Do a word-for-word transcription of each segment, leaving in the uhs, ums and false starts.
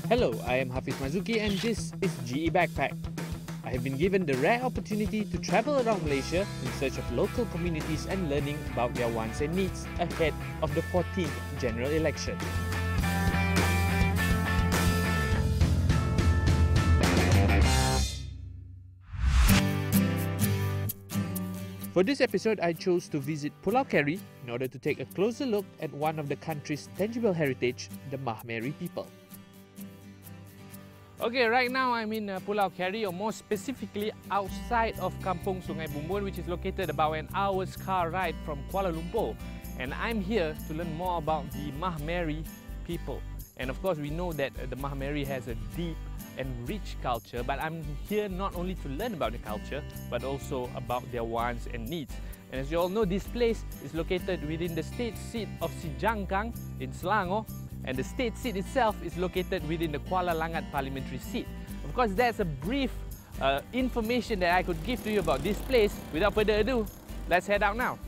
Hello, I am Hafiz Marzukhi and this is G E Backpack. I have been given the rare opportunity to travel around Malaysia in search of local communities and learning about their wants and needs ahead of the fourteenth general election. For this episode, I chose to visit Pulau Carey in order to take a closer look at one of the country's tangible heritage, the Mah Meri people. Okay, right now I'm in uh, Pulau Carey, or more specifically outside of Kampung Sungai Bumbun, which is located about an hour's car ride from Kuala Lumpur. And I'm here to learn more about the Mah Meri people. And of course, we know that uh, the Mah Meri has a deep and rich culture, but I'm here not only to learn about the culture, but also about their wants and needs. And as you all know, this place is located within the state seat of Sijangkang in Selangor, and the state seat itself is located within the Kuala Langat parliamentary seat. Of course, that's a brief uh, information that I could give to you about this place. Without further ado, let's head out now.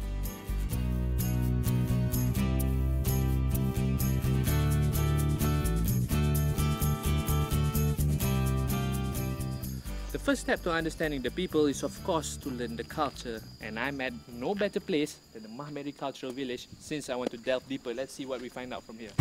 The first step to understanding the people is, of course, to learn the culture, and I'm at no better place than the Mah Meri Cultural Village. Since I want to delve deeper, let's see what we find out from here.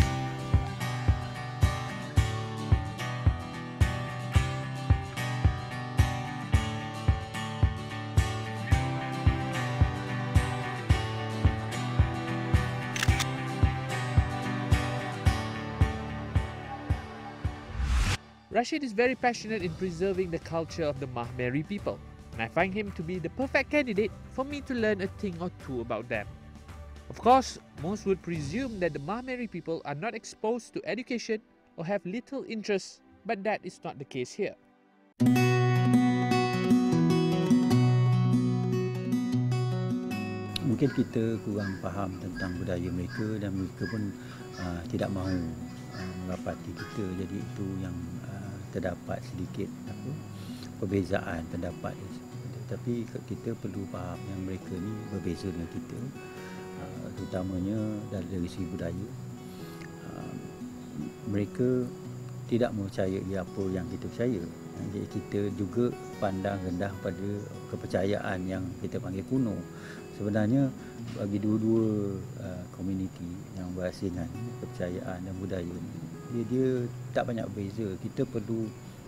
Rashid is very passionate in preserving the culture of the Mah Meri people, and I find him to be the perfect candidate for me to learn a thing or two about them. Of course, most would presume that the Mah Meri people are not exposed to education or have little interest, but that is not the case here. Mungkin kita kurang faham tentang budaya mereka dan mereka pun uh, tidak mahu uh, merapati kita, jadi itu yang uh, terdapat sedikit apa, perbezaan pendapat. Tapi kita perlu faham yang mereka ni berbeza dengan kita, uh, terutamanya dari segi budaya. Uh, mereka tidak mempercayai apa yang kita percaya. Jadi kita juga pandang rendah pada kepercayaan yang kita panggil kuno. Sebenarnya bagi dua-dua uh, komuniti yang berasingan kepercayaan dan budaya ni, dia, dia tak banyak beza. Kita perlu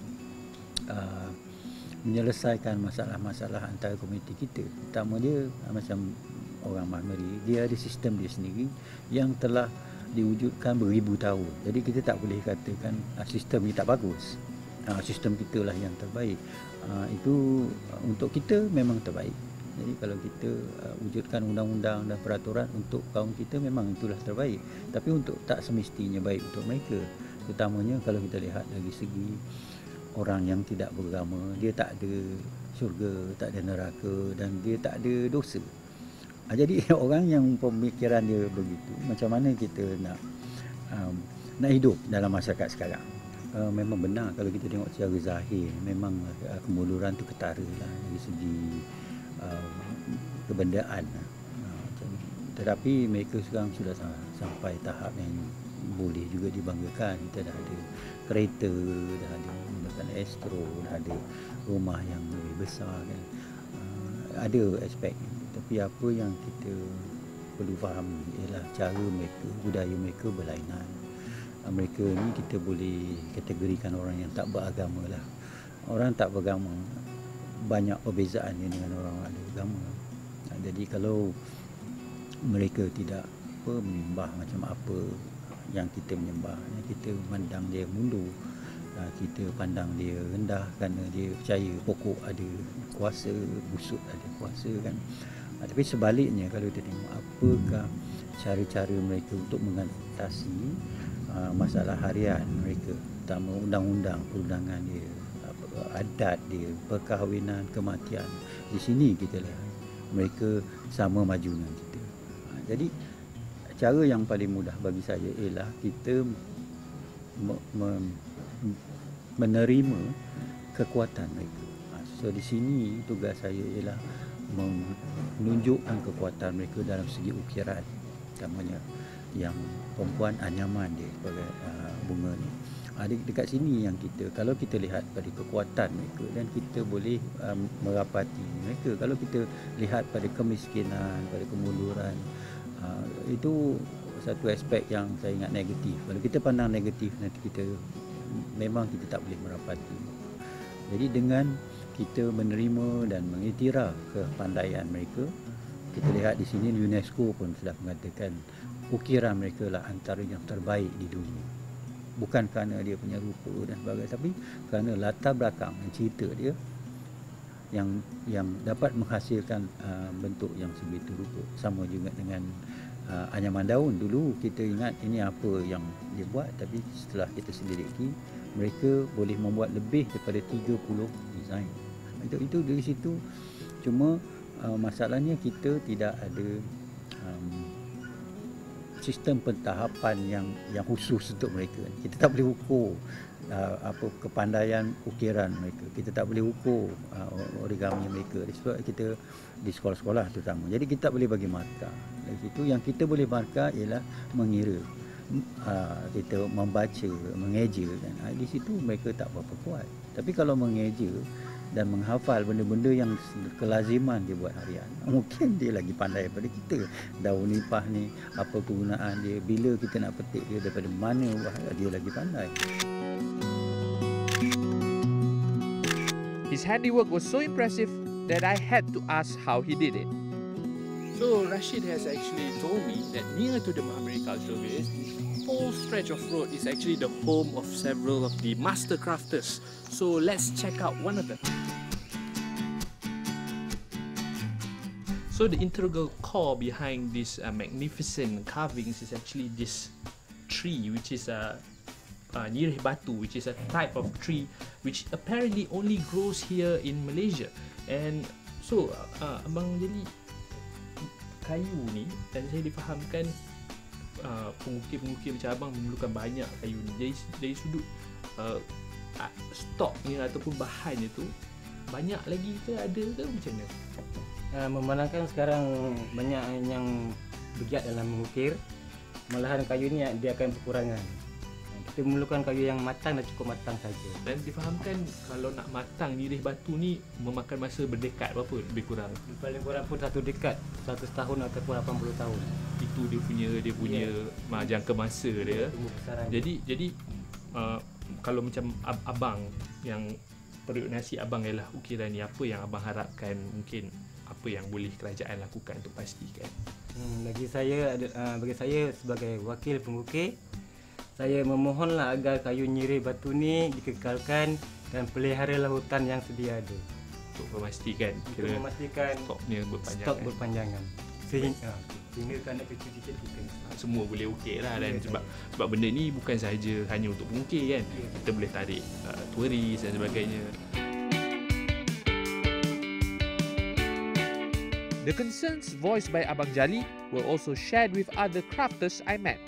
uh, menyelesaikan masalah-masalah antara komuniti kita. Pertama dia uh, macam orang Mah Meri, dia ada sistem dia sendiri yang telah diwujudkan beribu tahun. Jadi kita tak boleh katakan uh, sistem ni tak bagus. Uh, sistem kita lah yang terbaik. Uh, itu uh, untuk kita memang terbaik. Jadi kalau kita uh, wujudkan undang-undang dan peraturan untuk kaum kita, memang itulah terbaik. Tapi untuk tak semestinya baik untuk mereka. Terutamanya kalau kita lihat dari segi orang yang tidak beragama, dia tak ada syurga, tak ada neraka dan dia tak ada dosa. Uh, jadi orang yang pemikiran dia begitu, macam mana kita nak um, nak hidup dalam masyarakat sekarang? Uh, memang benar kalau kita tengok secara zahir, memang uh, kemunduran tu ketara lah dari segi uh, kebendaan. Uh, tetapi mereka sekarang sudah sampai tahap yang boleh juga dibanggakan. Kita dah ada kereta, dah ada menggunakan astro, dah ada rumah yang lebih besar kan. Uh, ada aspek. Tapi apa yang kita perlu fahami ialah cara mereka, budaya mereka berlainan. Mereka ni kita boleh kategorikan orang yang tak beragama lah. Orang tak beragama banyak perbezaannya dengan orang ada agama. Jadi kalau mereka tidak apa, menyembah macam apa yang kita menyembah, kita pandang dia mundur, kita pandang dia rendah kerana dia percaya pokok ada kuasa, busuk ada kuasa kan. Tapi sebaliknya, kalau kita tengok apakah cara-cara mereka untuk mengatasi Uh, masalah harian mereka, terutama undang-undang perundangan dia, adat dia, perkahwinan, kematian. Di sini kita lihat mereka sama maju dengan kita. Uh, jadi cara yang paling mudah bagi saya ialah kita me me menerima kekuatan mereka. Uh, so di sini tugas saya ialah menunjukkan kekuatan mereka dalam segi ukiran. terutamanya yang perempuan anyaman dia sebagai uh, bunga ni. Uh, dekat sini yang kita, kalau kita lihat pada kekuatan mereka dan kita boleh um, merapati mereka. Kalau kita lihat pada kemiskinan, pada kemunduran, uh, itu satu aspek yang saya ingat negatif. Kalau kita pandang negatif, nanti kita memang kita tak boleh merapati. Jadi dengan kita menerima dan mengiktiraf kepandaian mereka, kita lihat di sini UNESCO pun sudah mengatakan ukiran mereka lah antara yang terbaik di dunia. Bukan kerana dia punya rupa dan sebagainya, tapi kerana latar belakang cerita dia yang yang dapat menghasilkan uh, bentuk yang sebegitu rupa. Sama juga dengan uh, anyaman daun. Dulu kita ingat ini apa yang dia buat, tapi setelah kita selidiki, mereka boleh membuat lebih daripada tiga puluh design. Itu itu dari situ. Cuma uh, masalahnya kita tidak ada um, sistem pentahapan yang yang khusus untuk mereka. Kita tak boleh ukur uh, apa kepandaian ukiran mereka. Kita tak boleh ukur uh, origami mereka. Sebab kita di sekolah-sekolah terutama. Jadi kita tak boleh bagi markah. Dari situ yang kita boleh markah ialah mengira. Uh, kita membaca, mengeja kan. Uh, di situ mereka tak berapa kuat. Tapi kalau mengeja dan menghafal benda-benda yang kelaziman dia buat harian, mungkin dia lagi pandai daripada kita. Daun nipah ni, apa kegunaan dia, bila kita nak petik dia, daripada mana, dia lagi pandai. His handiwork was so impressive that I had to ask how he did it. So Rashid has actually told me that near to the Mah Meri Cultural Village, this whole stretch of road is actually the home of several of the master crafters. So let's check out one of them. So the integral core behind these uh, magnificent carvings is actually this tree, which is a uh, nyirih batu, which is a type of tree which apparently only grows here in Malaysia. And so uh, Abang jadi kayu ni, dan saya difahamkan uh, pengukir-pengukir macam abang memerlukan banyak kayu ni. Jadi dari sudut uh, stok ni ataupun bahan itu banyak lagi ke, ada ke macam mana? Uh, memandangkan sekarang banyak yang bergiat dalam mengukir, malahan kayu ni dia akan berkurangan. Kita memerlukan kayu yang matang dan cukup matang saja. Dan difahamkan kalau nak matang nyirih batu ni memakan masa berdekat berapa lebih kurang? Paling kurang pun satu dekad, seratus tahun ataupun lapan puluh tahun. Itu dia punya dia punya yeah. jangka masa dia. Jadi jadi uh, kalau macam ab- abang yang periuk nasi abang ialah ukiran ni, apa yang abang harapkan, mungkin apa yang boleh kerajaan lakukan untuk pastikan? Hmm, bagi saya uh, bagi saya sebagai wakil pengukir, saya memohonlah agar kayu nyirih batu ni dikekalkan dan peliharalah hutan yang sedia ada. Untuk memastikan, untuk memastikan stoknya berpanjangan. Stok berpanjangan. Sehingga uh, sehingga kan ada kecil-kecil kita semua boleh ukir lah, dan sebab sebab benda ni bukan sahaja hanya untuk pengukir kan. Yeah. Kita boleh tarik uh, turis dan sebagainya. The concerns voiced by Abang Jali were also shared with other crafters I met.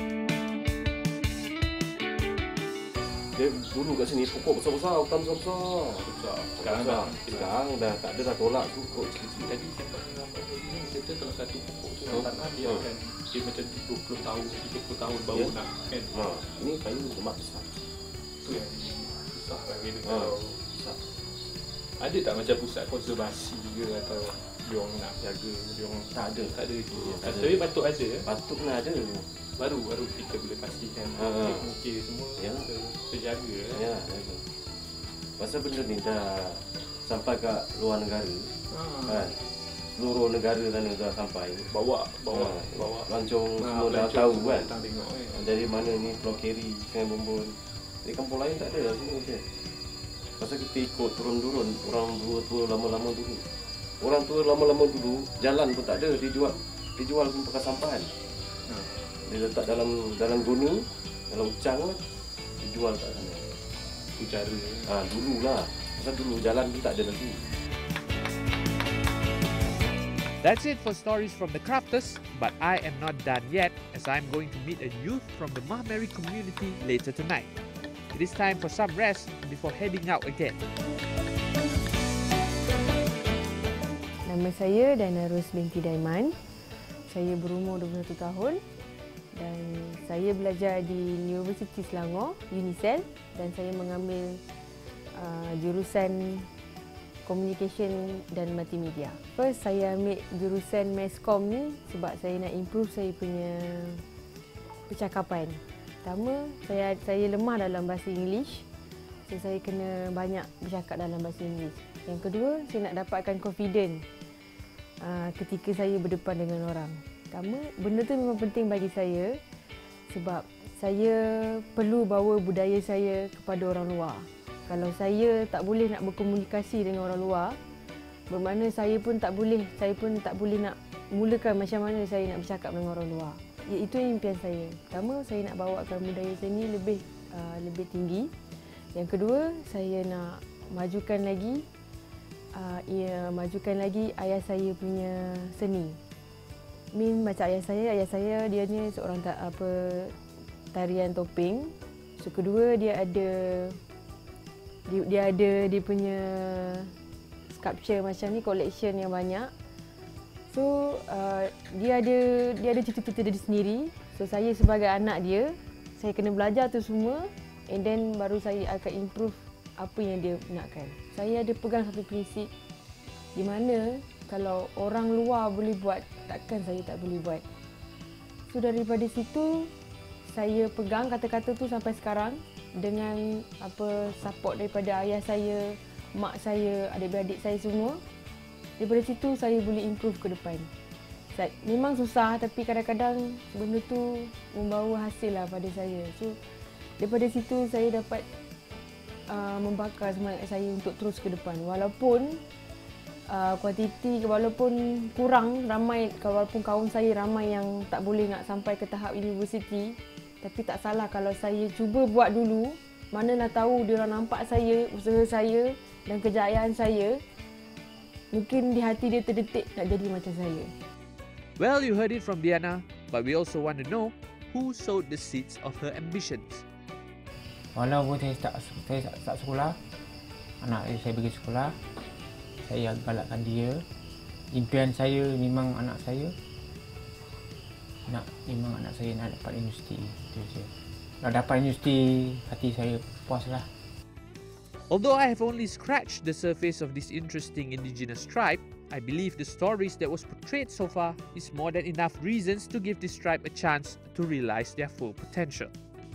Dia dulu kat sini pokok besar-besar, hutan besar-besar. Besar. Sekarang dah, sekarang dah tak ada, dah tolak pokok kecil-kecil. Tadi ini kita kalau satu pokok tu oh. tanah dia akan oh. dia macam dua puluh tahun, tiga puluh tahun baru yeah. nak kan. Ha, ini kayu lemak besar. Tu yang susah lah kita ha. kalau besar. Ada tak macam pusat konservasi ke atau diorang nak jaga, diorang tak ada, tak ada lagi. Ya, tapi patut ada. Patutlah ada. Baru baru kita boleh pastikan ha. mungkin semua ya. terjaga ya. Ya, pasal benda ni dah sampai ke luar negara. Ha. Kan? Seluruh negara sana dah sampai. Bawa bawa ha. bawa lancung ha, semua dah tahu kan. Tengok, eh. Dari mana ni Pulau Carey, Sungai Bumbun. Di kampung lain tak ada sini je. Pasal kita ikut turun-turun orang tua-tua lama-lama dulu. Orang tua lama-lama dulu jalan pun tak ada, dijual dijual bekas sampahan. Ha. Dia letak dalam dalam goni, dalam ucang, dijual kat sana. Itu cara. Ha, dululah. Pasal dulu jalan pun tak ada lagi. That's it for stories from the crafters, but I am not done yet as I'm going to meet a youth from the Mah Meri community later tonight. It is time for some rest before heading out again. Nama saya Dana Ros binti Daiman. Saya berumur dua puluh satu tahun dan saya belajar di Universiti Selangor, Unisel, dan saya mengambil uh, jurusan Communication dan Multimedia. First, saya ambil jurusan Masscom ni sebab saya nak improve saya punya percakapan. Pertama, saya saya lemah dalam bahasa English. So, saya kena banyak bercakap dalam bahasa Inggeris. Yang kedua, saya nak dapatkan confident uh, ketika saya berdepan dengan orang. Pertama, benda tu memang penting bagi saya sebab saya perlu bawa budaya saya kepada orang luar. Kalau saya tak boleh nak berkomunikasi dengan orang luar, bermakna saya pun tak boleh, saya pun tak boleh nak mulakan macam mana saya nak bercakap dengan orang luar. Ya, itu impian saya. Pertama, saya nak bawakan budaya saya ni lebih uh, lebih tinggi. Yang kedua, saya nak majukan lagi uh, ya, majukan lagi ayah saya punya seni. Min macam ayah saya, ayah saya dia ni seorang tak apa tarian topeng. So kedua dia ada dia, dia ada dia punya sculpture macam ni, collection yang banyak. So uh, dia ada dia ada cita-cita dia sendiri. So saya sebagai anak dia, saya kena belajar tu semua. And then baru saya akan improve apa yang dia nakkan. Saya ada pegang satu prinsip di mana kalau orang luar boleh buat, takkan saya tak boleh buat. So daripada situ saya pegang kata-kata tu sampai sekarang dengan apa support daripada ayah saya, mak saya, adik-beradik saya semua. Daripada situ saya boleh improve ke depan. Memang susah tapi kadang-kadang benda tu membawa hasil lah pada saya. So daripada situ saya dapat uh, membakar semangat saya untuk terus ke depan. Walaupun uh, kuantiti, walaupun kurang ramai, walaupun kaum saya ramai yang tak boleh nak sampai ke tahap universiti, tapi tak salah kalau saya cuba buat dulu. Manalah tahu dia orang nampak saya, usaha saya dan kejayaan saya, mungkin di hati dia terdetik nak jadi macam saya. Well, you heard it from Diana, but we also want to know who sowed the seeds of her ambitions. Walaupun saya tak saya tak, tak sekolah, anak saya pergi sekolah, saya galakkan dia. Impian saya memang anak saya nak memang anak saya nak dapat universiti. Itu saja. Nak dapat universiti, hati saya puaslah. Although I have only scratched the surface of this interesting indigenous tribe, I believe the stories that was portrayed so far is more than enough reasons to give this tribe a chance to realize their full potential.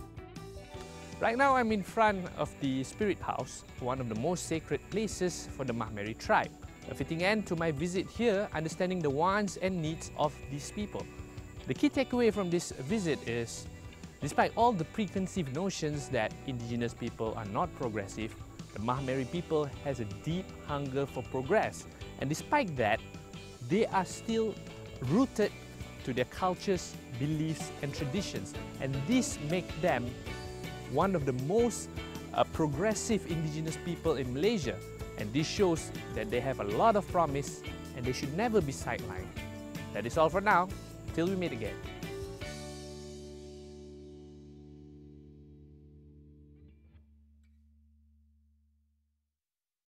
Right now I'm in front of the Spirit House, one of the most sacred places for the Mah Meri tribe. A fitting end to my visit here, understanding the wants and needs of these people. The key takeaway from this visit is, despite all the preconceived notions that indigenous people are not progressive, the Mah Meri people has a deep hunger for progress. And despite that, they are still rooted to their cultures, beliefs and traditions. And this makes them one of the most uh, progressive indigenous people in Malaysia. And this shows that they have a lot of promise and they should never be sidelined. That is all for now. Till we meet again.